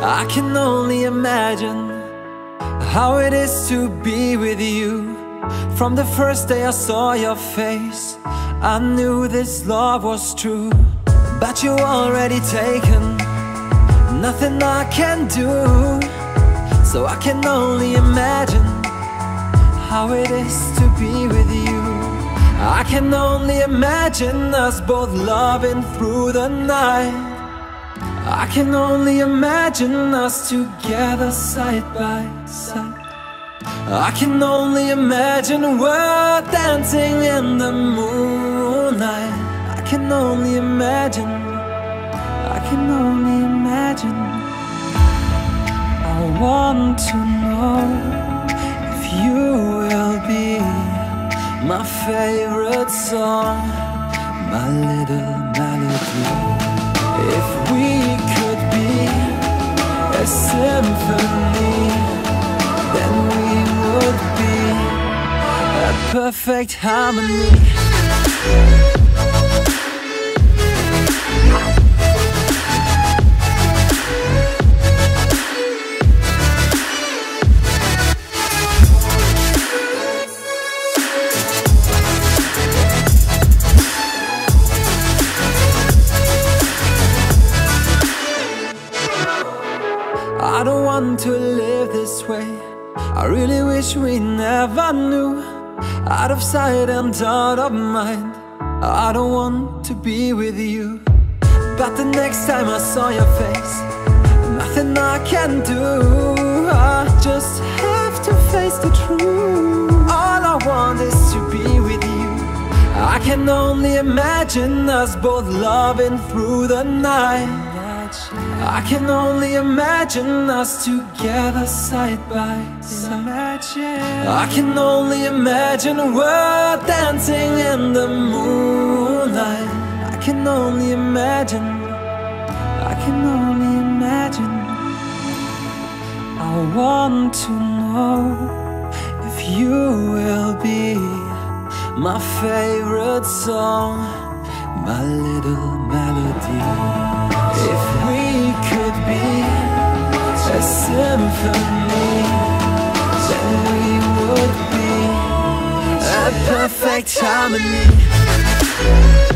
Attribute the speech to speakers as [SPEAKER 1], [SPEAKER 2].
[SPEAKER 1] I can only imagine how it is to be with you. From the first day I saw your face, I knew this love was true. But you already taken, nothing I can do. So I can only imagine how it is to be with you. I can only imagine us both loving through the night. I can only imagine us together side by side. I can only imagine we're dancing in the moonlight. I can only imagine, I can only imagine. I want to know if you will be my favorite song, my little melody. If we could be a symphony, then we would be a perfect harmony. I don't want to live this way. I really wish we never knew. Out of sight and out of mind, I don't want to be with you. But the next time I saw your face, nothing I can do. I just have to face the truth. All I want is to be with you. I can only imagine us both loving through the night. I can only imagine us together side by side. I can only imagine we're dancing in the moonlight. I can only imagine, I can only imagine. I want to know if you will be my favorite song, my little melody. If we could be a symphony, then we would be a perfect harmony.